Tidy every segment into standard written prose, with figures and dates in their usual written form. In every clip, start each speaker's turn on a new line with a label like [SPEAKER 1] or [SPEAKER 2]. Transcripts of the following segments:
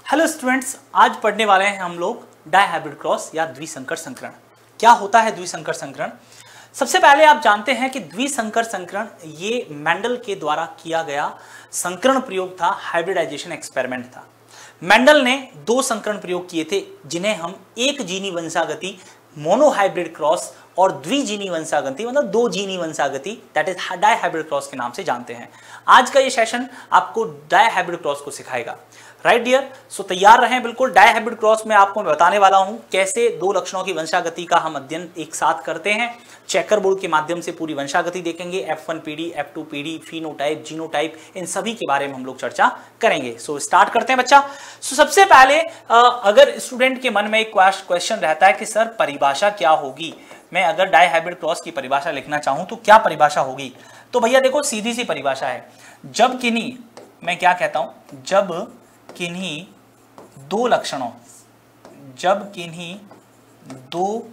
[SPEAKER 1] Hello students, आज पढ़ने वाले हैं हम लोग डायहाइब्रिड क्रॉस या द्विसंकर संकरण। क्या होता है द्विसंकर संकरण? सबसे पहले आप जानते हैं कि द्विसंकर संकरण ये मेंडल के द्वारा किया गया संकरण प्रयोग था, हाइब्रिडाइजेशन एक्सपेरिमेंट था। मेंडल ने दो संकरण प्रयोग किए थे जिन्हें हम एक जीनी वंशागति मोनोहाइब्रिड क्रॉस और द्विजीनी वंशागति मतलब दो जीनी वंशागति दैट इज डायहाइब्रिड क्रॉस के नाम से जानते हैं। आज का ये सेशन आपको डायहाइब्रिड क्रॉस को सिखाएगा। राइट डियर, सो तैयार रहें बिल्कुल। डायहाइब्रिड क्रॉस में आपको मैं बताने वाला हूं कैसे दो लक्षणों की वंशागति का हम अध्ययन एक साथ करते हैं। चेकर बोर्ड के माध्यम से पूरी वंशागति देखेंगे, F1 पीढ़ी, F2 पीढ़ी, फिनोटाइप, जीनोटाइप, इन सभी के बारे में हम लोग चर्चा करेंगे। सो स्टार्ट करते हैं बच्चा। सो सबसे पहले अगर स्टूडेंट के मन में एक क्वेश्चन रहता है कि सर परिभाषा क्या होगी, मैं अगर डायहाइब्रिड क्रॉस की परिभाषा लिखना चाहूं तो क्या परिभाषा होगी? तो भैया देखो सीधी सी परिभाषा है, जब किन्हीं, मैं क्या कहता हूं, जब किन्हीं दो लक्षणों, जब किन्हीं दो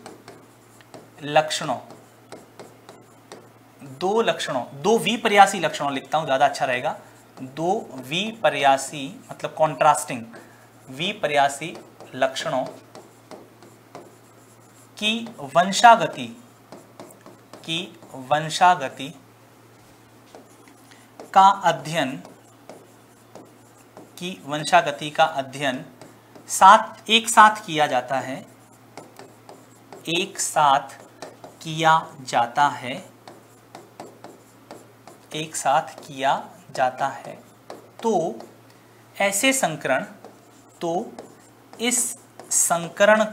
[SPEAKER 1] लक्षणों, दो विपर्यासी लक्षणों लिखता हूं ज्यादा अच्छा रहेगा, दो विपर्यासी मतलब कॉन्ट्रास्टिंग विपर्यासी लक्षणों की वंशागति का अध्ययन एक साथ किया जाता है, तो ऐसे संकरण, तो इस संकरण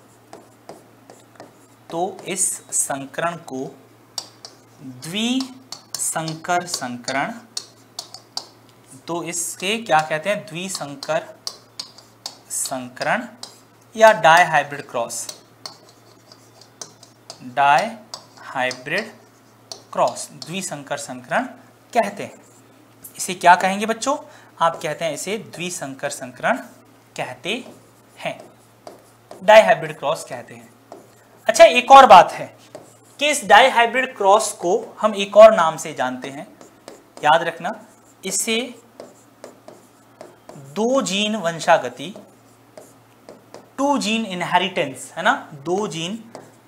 [SPEAKER 1] को द्विसंकर संकरण, तो इसके क्या कहते हैं, द्विसंकर संकरण या डायहाइब्रिड क्रॉस, द्विसंकर संकरण कहते हैं। इसे क्या कहेंगे बच्चों? आप कहते हैं इसे द्विसंकर संकरण कहते हैं, डायहाइब्रिड क्रॉस कहते हैं। अच्छा, एक और बात है कि इस डायहाइब्रिड क्रॉस को हम एक और नाम से जानते हैं, याद रखना, इसे दो जीन वंशागति, टू जीन इनहेरिटेंस, है ना, दो जीन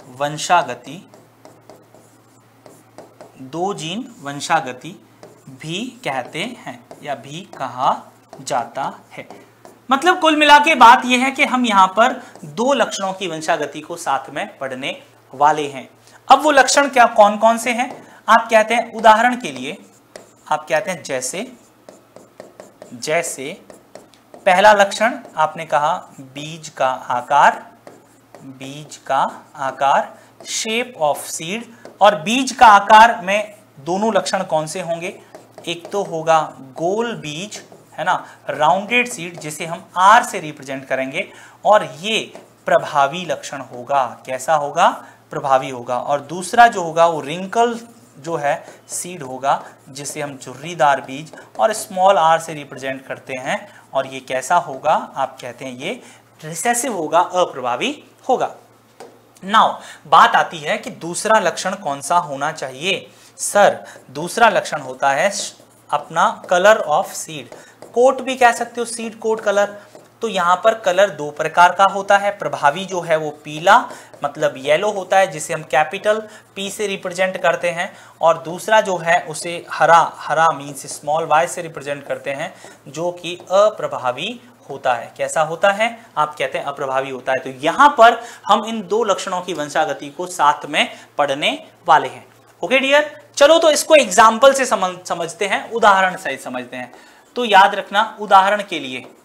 [SPEAKER 1] वंशागति भी कहते हैं या भी कहा जाता है। मतलब कुल मिला के बात यह है कि हम यहां पर दो लक्षणों की वंशागति को साथ में पढ़ने वाले हैं। अब वो लक्षण क्या कौन कौन से हैं? आप कहते हैं उदाहरण के लिए, आप कहते हैं जैसे पहला लक्षण आपने कहा बीज का आकार, शेप ऑफ सीड। और बीज का आकार में दोनों लक्षण कौन से होंगे? एक तो होगा गोल बीज, है ना, राउंडेड सीड, जिसे हम R से रिप्रेजेंट करेंगे, और ये प्रभावी लक्षण होगा। कैसा होगा? प्रभावी होगा। और दूसरा जो होगा वो रिंकल जो है सीड होगा, जिसे हम झुर्रीदार बीज और स्मॉल r से रिप्रेजेंट करते हैं, और ये कैसा होगा? आप कहते हैं ये रिसेसिव होगा, अप्रभावी होगा। नाउ बात आती है कि दूसरा लक्षण कौन सा होना चाहिए? सर दूसरा लक्षण होता है अपना कलर ऑफ सीड, कोट भी कह सकते हो, सीड कोट कलर। तो यहां पर कलर दो प्रकार का होता है, प्रभावी जो है वो पीला मतलब येलो होता है, जिसे हम कैपिटल P से रिप्रेजेंट करते हैं, और दूसरा जो है उसे हरा मीन्स स्मॉल y से रिप्रेजेंट करते हैं, जो कि अप्रभावी होता है। कैसा होता है? आप कहते हैं अप्रभावी होता है। तो यहां पर हम इन दो लक्षणों की वंशागति को साथ में पढ़ने वाले हैं। ओके डियर, चलो तो इसको एग्जाम्पल से समझते हैं, उदाहरण सहित समझते हैं। तो याद रखना, उदाहरण के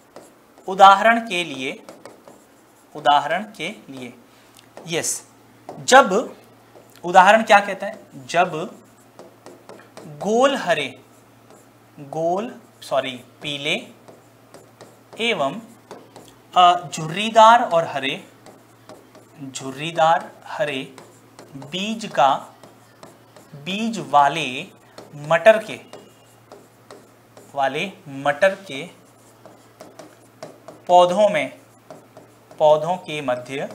[SPEAKER 1] लिए यस, जब उदाहरण क्या कहता है? जब पीले एवं झुर्रीदार हरे बीज वाले मटर के पौधों के मध्य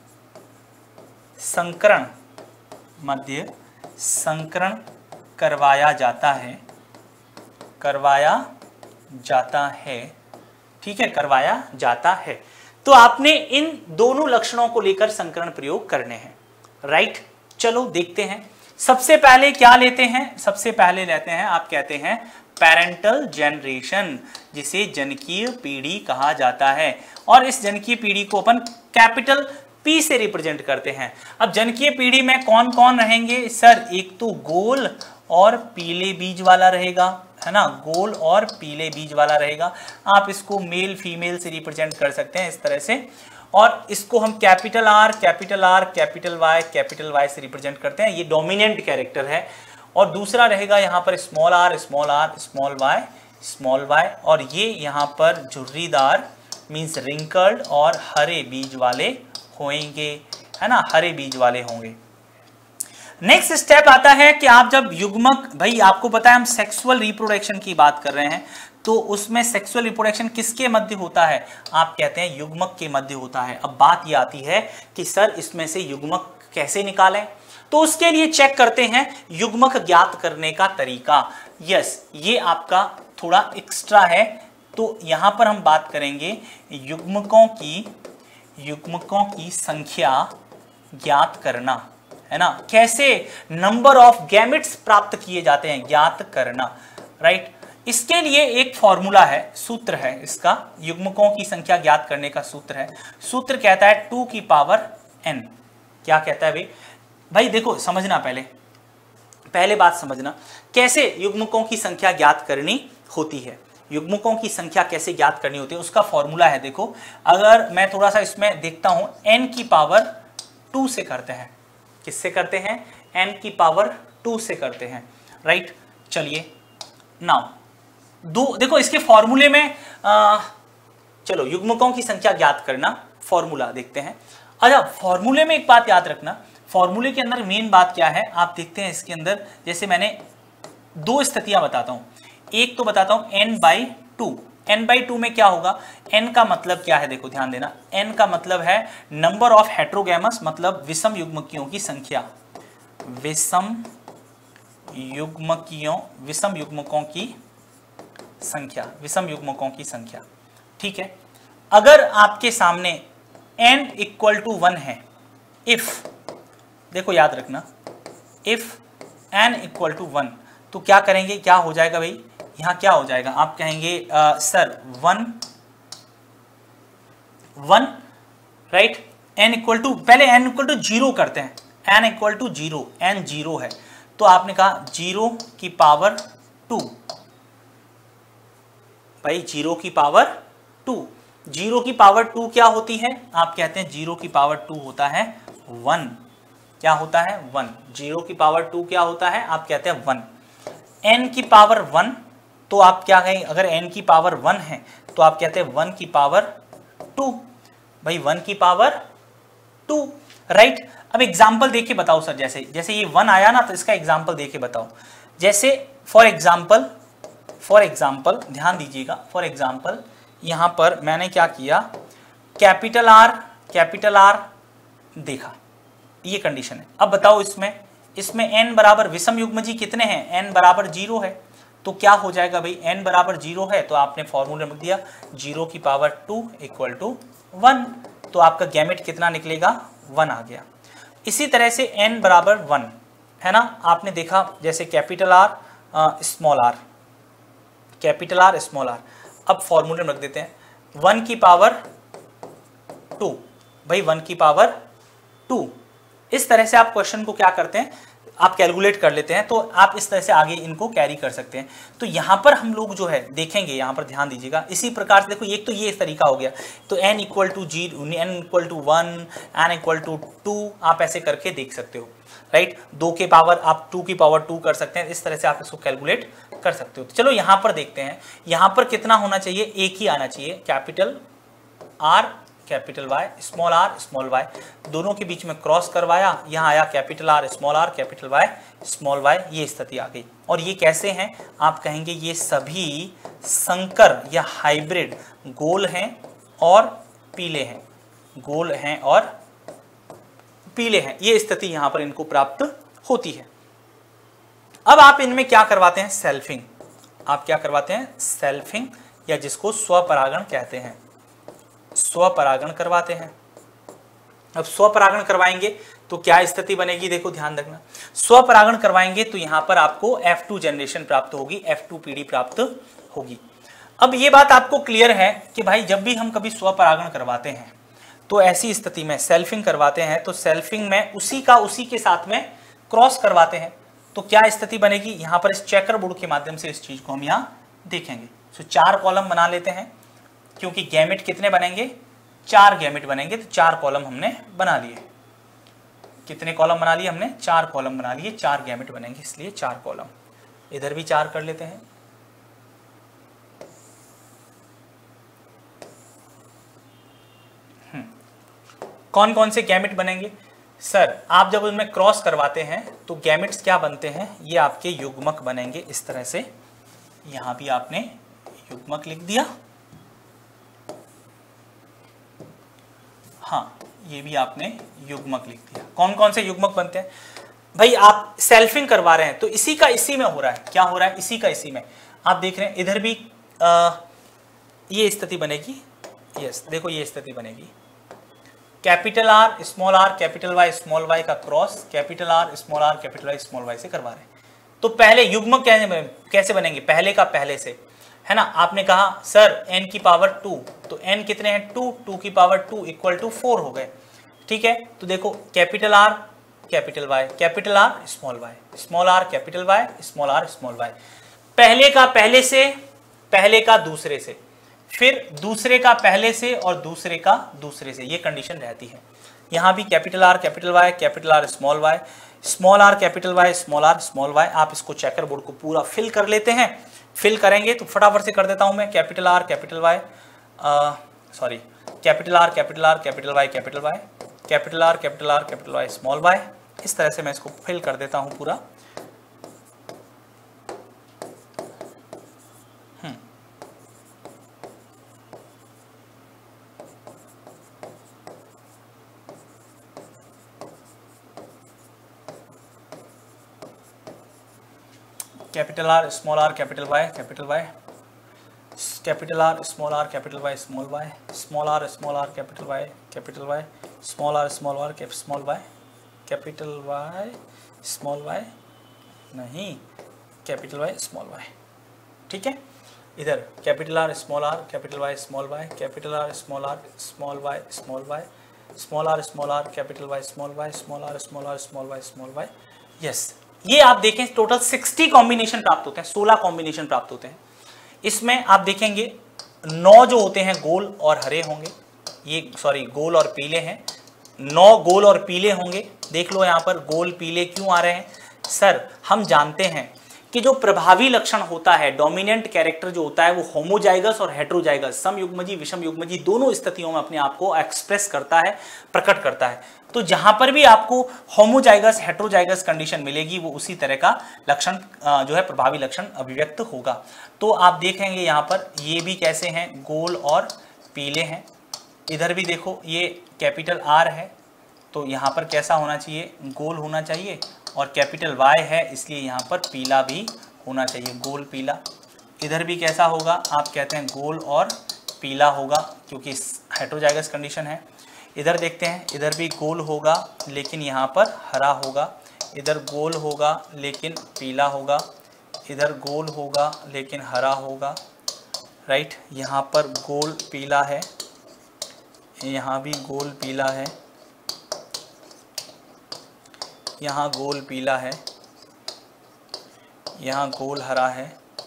[SPEAKER 1] संकरण करवाया जाता है ठीक है, करवाया जाता है। तो आपने इन दोनों लक्षणों को लेकर संकरण प्रयोग करने हैं, राइट। चलो देखते हैं। सबसे पहले क्या लेते हैं, सबसे पहले लेते हैं, आप कहते हैं पेरेंटल जनरेशन, जिसे जनकीय पीढ़ी कहा जाता है। और इस जनकीय पीढ़ी को अपन कैपिटल P से रिप्रेजेंट करते हैं। अब जनकीय पीढ़ी में कौन कौन रहेंगे सर? एक तो गोल और पीले बीज वाला रहेगा, है ना, गोल और पीले बीज वाला रहेगा। आप इसको मेल फीमेल से रिप्रेजेंट कर सकते हैं इस तरह से, और इसको हम capital R, capital R, capital Y से रिप्रेजेंट करते हैं। ये डोमिनेंट कैरेक्टर है। और दूसरा रहेगा यहाँ पर small r, small r, small y, small y, और ये यहाँ पर झुर्रीदार मीन्स रिंकल्ड और हरे बीज वाले होंगे, है ना, हरे बीज वाले होंगे। नेक्स्ट स्टेप आता है कि आप जब युग्मक, भाई आपको पता है हम सेक्सुअल रिप्रोडक्शन की बात कर रहे हैं, तो उसमें सेक्सुअल रिप्रोडक्शन किसके मध्य होता है? आप कहते हैं युग्मक के मध्य होता है। अब बात ये आती है कि सर इसमें से युग्मक कैसे निकालें? तो उसके लिए चेक करते हैं युग्मक ज्ञात करने का तरीका। यस, ये आपका थोड़ा एक्स्ट्रा है। तो यहां पर हम बात करेंगे युग्मकों की संख्या ज्ञात करना, है ना, कैसे नंबर ऑफ गैमेट्स प्राप्त किए जाते हैं, ज्ञात करना, राइट। इसके लिए एक फॉर्मूला है, सूत्र है इसका, युग्मकों की संख्या ज्ञात करने का सूत्र है। सूत्र कहता है 2 की पावर n। क्या कहता है भाई देखो समझना, पहले बात समझना कैसे युग्मकों की संख्या ज्ञात करनी होती है। युग्मकों की संख्या कैसे ज्ञात करनी होती है उसका फॉर्मूला है। देखो अगर मैं थोड़ा सा इसमें देखता हूं, n की पावर 2 से करते हैं। किससे करते हैं? n की पावर 2 से करते हैं, राइट। चलिए नाउ देखो इसके फॉर्मूले में चलो युग्मकों की संख्या ज्ञात करना फॉर्मूला देखते हैं। अच्छा, फॉर्मूले में एक बात याद रखना, फॉर्मूले के अंदर मेन बात क्या है आप देखते हैं इसके अंदर, जैसे मैंने 2 स्थितियां बताता हूं। एक तो बताता हूं n/2। n/2 में क्या होगा? n का मतलब क्या है? देखो ध्यान देना, n का मतलब है नंबर ऑफ हेट्रोगैमस, मतलब विषम युग्मकियों की संख्या, विषम युग्मकों की संख्या, ठीक है। अगर आपके सामने n = 1 है, इफ, देखो याद रखना, इफ n = 1, तो क्या करेंगे, क्या हो जाएगा भाई, यहां क्या हो जाएगा? आप कहेंगे सर 1, राइट। पहले n = 0 करते हैं, n = 0, n 0 है, तो आपने कहा 0 की पावर 2, भाई 0 की पावर 2, 0 की पावर 2 क्या होती है? आप कहते हैं 0 की पावर 2 होता है 1। क्या होता है? 1। 0 की पावर 2 क्या होता है? आप कहते हैं 1। n की पावर 1, तो आप क्या कहें? अगर n की पावर 1 है तो आप कहते हैं 1 की पावर 2, भाई 1 की पावर 2, राइट। अब एग्जाम्पल देके बताओ सर, जैसे ये 1 आया ना, तो इसका एग्जाम्पल देके बताओ। जैसे फॉर एग्जाम्पल ध्यान दीजिएगा, फॉर एग्जाम्पल यहां पर मैंने क्या किया, कैपिटल R देखा, ये कंडीशन है। अब बताओ इसमें n बराबर विषम युग्मजी कितने हैं? n बराबर 0 है, तो क्या हो जाएगा भाई? n बराबर 0 है तो आपने फॉर्मूला में दिया 0 की पावर 2 = 1, तो आपका गैमेट कितना निकलेगा? 1 आ गया। इसी तरह से n बराबर 1 है ना, आपने देखा जैसे capital R small r, capital R small r। अब फॉर्मूले में रख देते हैं 1 की पावर 2, भाई 1 की पावर 2। इस तरह से आप क्वेश्चन को क्या करते हैं, आप कैलकुलेट कर लेते हैं, तो आप इस तरह से आगे इनको कैरी कर सकते हैं। तो यहां पर हम लोग जो है देखेंगे, यहां पर ध्यान दीजिएगा, इसी प्रकार से देखो, एक तो ये तरीका हो गया, तो n = 0, n = 1, n = 2, आप ऐसे करके देख सकते हो, राइट। 2 के पावर आप 2 की पावर 2 कर सकते हैं, इस तरह से आप इसको कैलकुलेट कर सकते हो। तो चलो यहां पर देखते हैं, यहां पर कितना होना चाहिए? एक ही आना चाहिए, capital R capital Y, small r small y, दोनों के बीच में क्रॉस करवाया, यहाँ आया capital R small r capital Y small y, ये स्थिति आ गई। और ये कैसे हैं? आप कहेंगे ये सभी संकर या हाइब्रिड गोल हैं और पीले हैं, गोल हैं और पीले हैं, ये स्थिति यहाँ पर इनको प्राप्त होती है। अब आप इनमें क्या करवाते हैं? सेल्फिंग। आप क्या करवाते हैं? सेल्फिंग या जिसको स्वपरागण कहते हैं, स्वपरागण करवाते हैं। अब स्वपरागण करवाएंगे तो क्या स्थिति बनेगी, देखो ध्यान रखना, स्वपरागण करवाएंगे तो यहां पर आपको F2 जनरेशन प्राप्त होगी, F2 पीढ़ी प्राप्त होगी। अब ये बात आपको क्लियर है कि भाई जब भी हम कभी स्वपरागण करवाते हैं तो ऐसी स्थिति में सेल्फिंग करवाते हैं तो सेल्फिंग में उसी के साथ में क्रॉस करवाते हैं तो क्या स्थिति बनेगी, यहां पर इस चेकर बोर्ड के माध्यम से इस चीज को हम यहां देखेंगे। तो 4 कॉलम बना लेते हैं, क्योंकि गैमेट कितने बनेंगे, 4 गैमेट बनेंगे, तो 4 कॉलम हमने बना लिए। कितने कॉलम बना लिए हमने, 4 कॉलम बना लिए, 4 गैमेट बनेंगे, इसलिए 4 कॉलम। इधर भी 4 कर लेते हैं। कौन कौन से गैमेट बनेंगे सर, आप जब उनमें क्रॉस करवाते हैं तो गैमेट्स क्या बनते हैं, ये आपके युग्मक बनेंगे इस तरह से। यहां भी आपने युग्मक लिख दिया, हाँ ये भी आपने युग्मक लिख दिया। कौन कौन से युग्मक बनते हैं भाई, आप सेल्फिंग करवा रहे हैं तो इसी का इसी में हो रहा है, क्या हो रहा है, इसी का इसी में। आप देख रहे हैं इधर भी ये स्थिति बनेगी, यस देखो ये स्थिति बनेगी, capital R small R capital Y small Y का cross capital R small R capital Y small Y से करवा रहे हैं। तो पहले युग्मक कैसे बनेंगे, पहले का पहले से, है ना। आपने कहा सर n की पावर 2, तो n कितने हैं 2, 2 की पावर 2 इक्वल टू 4 हो गए, ठीक है। तो देखो capital R capital Y capital R small Y small R capital Y small R small Y, पहले का पहले से, पहले का दूसरे से, फिर दूसरे का पहले से और दूसरे का दूसरे से, ये कंडीशन रहती है। यहां भी capital R small Y small R capital Y small R small Y. आप इसको चेकर बोर्ड को पूरा फिल कर लेते हैं। फिल करेंगे तो फटाफट से कर देता हूं मैं, capital R capital Y sorry capital R capital Y capital R capital Y small Y, इस तरह से मैं इसको फिल कर देता हूं पूरा। Capital R small R capital Y capital R small R capital Y small Y small R capital Y small R small Y capital Y small Y नहीं कैपिटल वाई स्मॉल वाई, ठीक है। इधर capital R capital Y small Y capital R small Y small Y small R capital Y small Y small R small Y, yes. ये आप देखें total 60 combination प्राप्त होते हैं, 16 कॉम्बिनेशन प्राप्त होते हैं। इसमें आप देखेंगे 9 जो होते हैं गोल और हरे होंगे, ये सॉरी गोल और पीले हैं, 9 गोल और पीले होंगे। देख लो यहाँ पर गोल पीले क्यों आ रहे हैं सर, हम जानते हैं कि जो प्रभावी लक्षण होता है, डोमिनेंट कैरेक्टर जो होता है वो होमोजाइगस और हेटेरोजाइगस, समयुग्मजी विषम युग्मजी दोनों स्थितियों में अपने आप को एक्सप्रेस करता है, प्रकट करता है। तो जहां पर भी आपको होमोजाइगस हेटेरोजाइगस कंडीशन मिलेगी वो उसी तरह का लक्षण जो है प्रभावी लक्षण अभिव्यक्त होगा। तो आप देखेंगे यहाँ पर ये भी कैसे हैं, गोल और पीले हैं। इधर भी देखो ये कैपिटल आर है तो यहाँ पर कैसा होना चाहिए, गोल होना चाहिए, और कैपिटल वाई है इसलिए यहाँ पर पीला भी होना चाहिए, गोल पीला। इधर भी कैसा होगा, आप कहते हैं गोल और पीला होगा क्योंकि हेटेरोजाइगस कंडीशन है। इधर देखते हैं, इधर भी गोल होगा लेकिन यहाँ पर हरा होगा, इधर गोल होगा लेकिन पीला होगा, इधर गोल होगा लेकिन हरा होगा, राइट। यहाँ पर गोल पीला है, यहाँ भी गोल पीला है, यहाँ गोल पीला है, यहाँ गोल हरा है,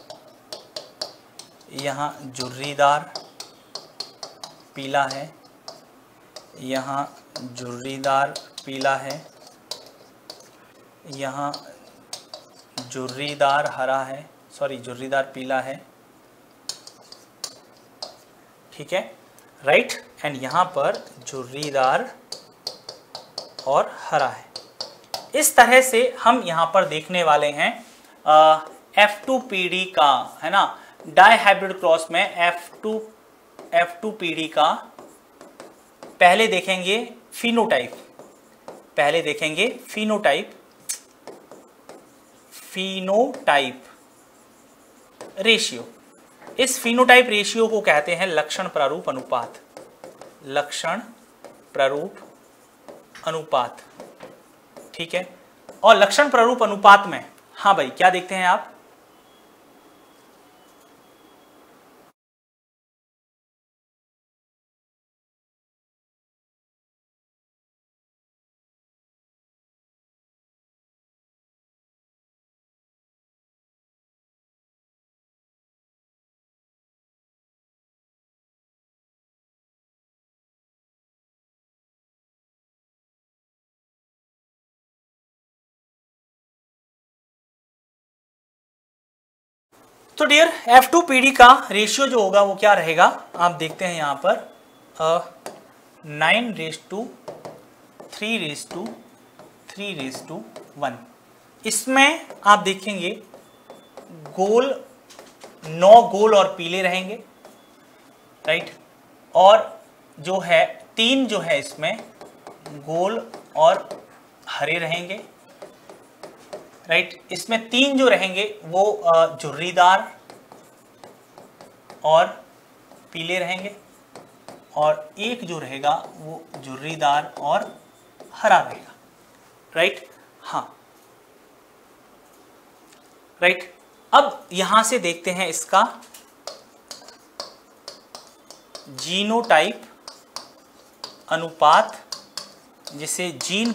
[SPEAKER 1] यहाँ झुर्रीदार पीला है, यहाँ झुर्रीदार पीला है, यहाँ झुर्रीदार हरा है, सॉरी झुर्रीदार पीला है, ठीक है, राइट। एंड यहाँ पर झुर्रीदार और हरा है। इस तरह से हम यहाँ पर देखने वाले हैं F2 पीढ़ी का, है ना, डाई हाइब्रिड क्रॉस में F2 पीढ़ी का पहले देखेंगे फिनोटाइप, पहले देखेंगे फिनोटाइप रेशियो, इस फिनोटाइप रेशियो को कहते हैं लक्षण प्रारूप अनुपात। लक्षण प्रारूप अनुपात, ठीक है। और लक्षण प्रारूप अनुपात में, हाँ भाई क्या देखते हैं आप, तो डियर F2PD का रेशियो जो होगा वो क्या रहेगा, आप देखते हैं यहां पर 9:3:1। इसमें आप देखेंगे गोल 9 गोल और पीले रहेंगे, राइट। और जो है 3 जो है इसमें गोल और हरे रहेंगे, राइट। इसमें 3 जो रहेंगे वो झुर्रीदार और पीले रहेंगे, और एक जो रहेगा वो झुर्रीदार और हरा रहेगा, राइट। हाँ, राइट। अब यहां से देखते हैं इसका जीनोटाइप अनुपात, जिसे जीन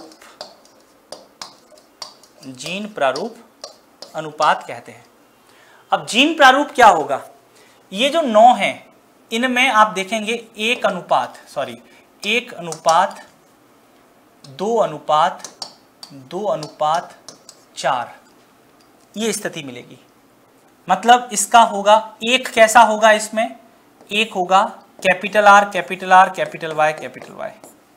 [SPEAKER 1] प्रारूप अनुपात कहते हैं। अब जीन प्रारूप क्या होगा, ये जो 9 हैं इनमें आप देखेंगे 1:2:2:4 ये स्थिति मिलेगी। मतलब इसका होगा एक कैसा होगा, इसमें एक होगा capital R capital R capital Y capital Y।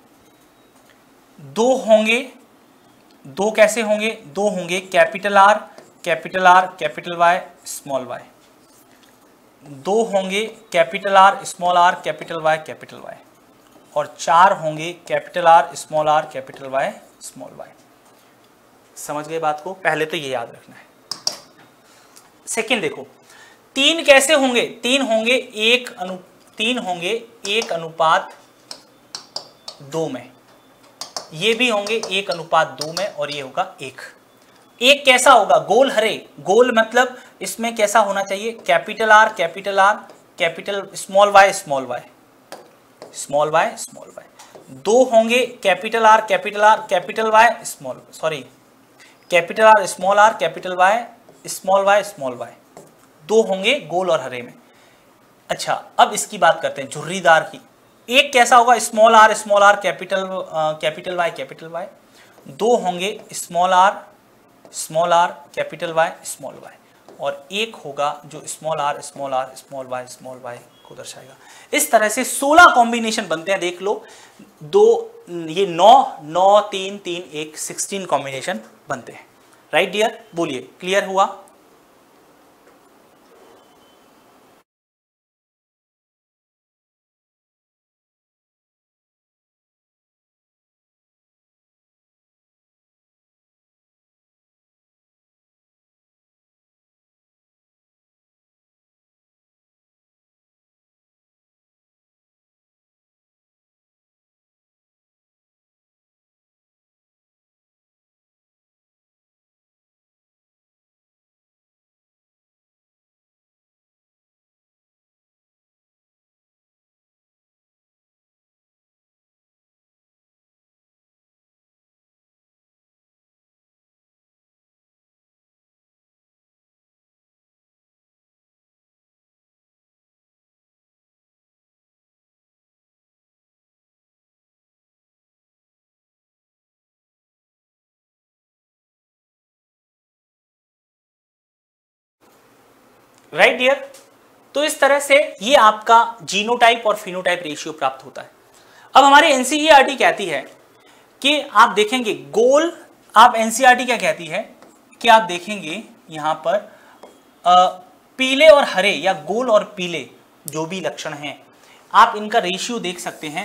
[SPEAKER 1] दो होंगे, दो कैसे होंगे, दो होंगे capital R capital R capital Y small y। दो होंगे capital R small r capital Y capital Y। और 4 होंगे capital R small r capital Y small y। समझ गए बात को, पहले तो ये याद रखना है। सेकंड देखो, 3 कैसे होंगे, 3 होंगे 1:2 में, ये भी होंगे 1:2 में, और ये होगा 1। एक कैसा होगा, गोल हरे, गोल मतलब इसमें कैसा होना चाहिए, capital R capital small y small y small y small y। दो होंगे capital R capital Y small, sorry capital R capital Y small y। दो होंगे गोल और हरे में। अच्छा, अब इसकी बात करते हैं झुर्रीदार की। एक कैसा होगा, स्मॉल r कैपिटल Y। दो होंगे small r capital Y small y। और एक होगा जो स्मॉल r स्मॉल y को दर्शाएगा। इस तरह से 16 कॉम्बिनेशन बनते हैं, देख लो। ये 9 3 3 1 16 कॉम्बिनेशन बनते हैं, राइट डियर। बोलिए, क्लियर हुआ? Right dear. तो इस तरह से ये आपका जीनोटाइप और फिनोटाइप रेशियो प्राप्त होता है। अब हमारी एनसीईआरटी कहती है कि आप देखेंगे गोल, आप एनसीईआरटी क्या कहती है कि आप देखेंगे यहां पर पीले और हरे या गोल और पीले जो भी लक्षण हैं, आप इनका रेशियो देख सकते हैं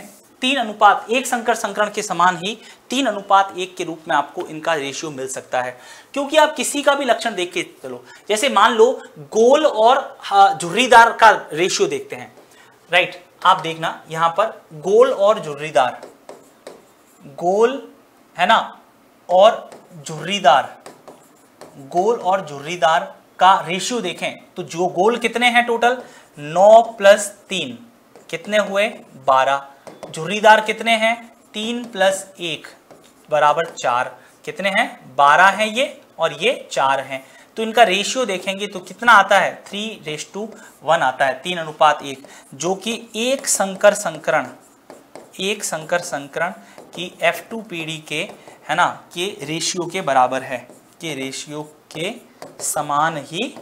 [SPEAKER 1] 3:1 संकर संकरण के समान ही 3:1 के रूप में आपको इनका रेशियो मिल सकता है। क्योंकि आप किसी का भी लक्षण देख के चलो, जैसे मान लो गोल और झुर्रीदार का रेशियो देखते हैं, राइट। आप देखना यहां पर गोल और झुर्रीदार, गोल है ना और झुर्रीदार, गोल और झुर्रीदार का रेशियो देखें तो जो गोल कितने हैं टोटल 9 + 3 कितने हुए 12, झुर्रीदार कितने हैं 3 + 1 बराबर 4, कितने हैं 12 हैं ये और ये 4 हैं। तो इनका रेशियो देखेंगे तो कितना आता है 3:1 आता है, 3:1, जो कि एक संकर संकरण की F2PD के है ना के रेशियो के बराबर है, के रेशियो के समान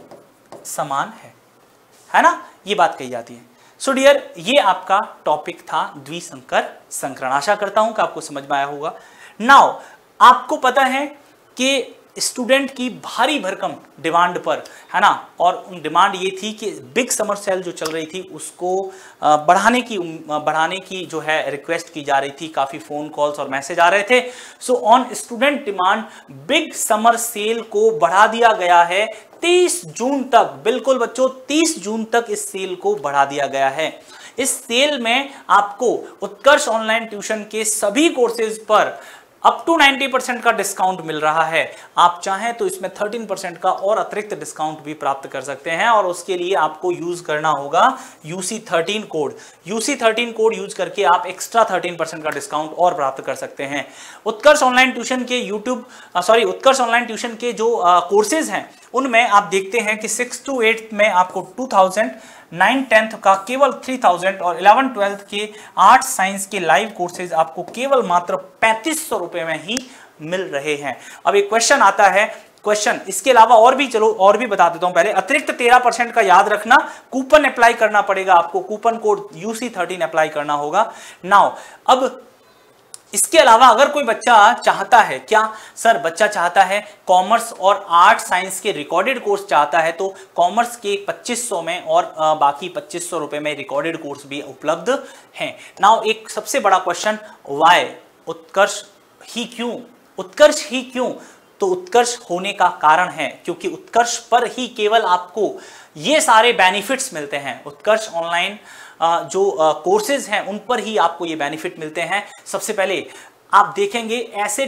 [SPEAKER 1] है ना, ये बात कही जाती है। सो डियर, ये आपका टॉपिक था द्विसंकर संकरण। आशा करता हूं कि आपको समझ में आया होगा। नाउ आपको पता है कि स्टूडेंट की भारी भरकम डिमांड पर है ना, और उन डिमांड ये थी कि बिग समर सेल जो चल रही थी उसको बढ़ाने की जो है रिक्वेस्ट की जा रही थी, काफ़ी फ़ोन कॉल्स और मैसेज आ रहे थे। So on student demand big summer sale को बढ़ा दिया गया है 30 जून तक। बिल्कुल बच्चों, 30 जून तक इस सेल को बढ़ा दिया गया है। इस सेल में आपको उत्कर्ष ऑनलाइन ट्यूशन के सभी कोर्सेज पर अप टू 90% का डिस्काउंट मिल रहा है। आप चाहें तो इसमें 13% का और अतिरिक्त डिस्काउंट भी प्राप्त कर सकते हैं, और उसके लिए आपको यूज करना होगा UC13 code. UC13 code use करके आप एक्स्ट्रा 13% का डिस्काउंट और प्राप्त कर सकते हैं। उत्कर्ष ऑनलाइन ट्यूशन के उत्कर्ष ऑनलाइन ट्यूशन के जो कोर्सेज हैं उनमें आप देखते हैं कि 6 to 8 में आपको 2000, 9, 10th का केवल 3000 और 11, 12th के आर्ट्स साइंस के लाइव कोर्सेज आपको केवल मात्र 3500 रुपए में ही मिल रहे हैं। अब एक क्वेश्चन आता है, इसके अलावा और भी बता देता हूं। पहले अतिरिक्त 13% का याद रखना, कूपन अप्लाई करना पड़ेगा आपको, कूपन कोड UC13 अप्लाई करना होगा। नाउ अब इसके अलावा अगर कोई बच्चा चाहता है, क्या सर बच्चा चाहता है कॉमर्स और आर्ट साइंस के रिकॉर्डेड कोर्स चाहता है, तो कॉमर्स के 2500 में और बाकी 2500 रुपए में रिकॉर्डेड कोर्स भी उपलब्ध हैं। नाउ एक सबसे बड़ा क्वेश्चन, व्हाई उत्कर्ष ही क्यों? तो उत्कर्ष होने का कारण है क्योंकि उत्कर्ष पर ही केवल आपको ये सारे बेनिफिट्स मिलते हैं। उत्कर्ष ऑनलाइन जो कोर्सेज हैं उन पर ही आपको ये बेनिफिट मिलते हैं। सबसे पहले आप देखेंगे ऐसे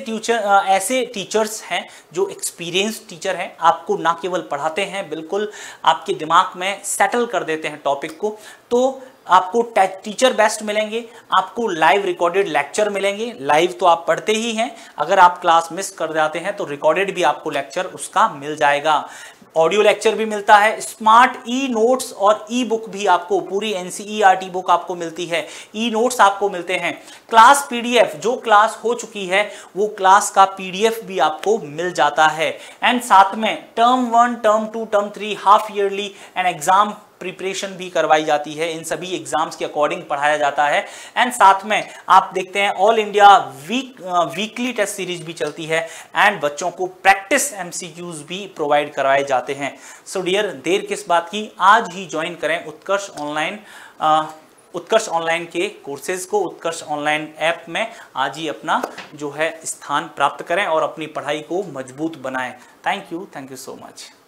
[SPEAKER 1] टीचर्स हैं जो एक्सपीरियंस टीचर हैं, आपको ना केवल पढ़ाते हैं, बिल्कुल आपके दिमाग में सेटल कर देते हैं टॉपिक को। तो आपको टीचर बेस्ट मिलेंगे, आपको लाइव रिकॉर्डेड लेक्चर मिलेंगे। लाइव तो आप पढ़ते ही हैं, अगर आप क्लास मिस कर जाते हैं तो रिकॉर्डेड भी आपको लेक्चर उसका मिल जाएगा। ऑडियो लेक्चर भी मिलता है, स्मार्ट ई नोट्स और ई बुक भी आपको, पूरी NCERT बुक आपको मिलती है, ई नोट्स आपको मिलते हैं। क्लास PDF, जो क्लास हो चुकी है वो क्लास का PDF भी आपको मिल जाता है। एंड साथ में term 1, term 2, term 3 half yearly and exam preparation भी करवाई जाती है। इन सभी एग्जाम्स के अकॉर्डिंग पढ़ाया जाता है। एंड साथ में आप देखते हैं all India weekly test series भी चलती है एंड बच्चों को प्रैक्टिस MCQs भी प्रोवाइड करवाए जाते हैं। सो डियर, देर किस बात की, आज ही ज्वाइन करें उत्कर्ष ऑनलाइन के कोर्सेज को। उत्कर्ष ऑनलाइन ऐप में आज ही अपना जो है स्थान प्राप्त करें और अपनी पढ़ाई को मजबूत बनाएं। Thank you so much.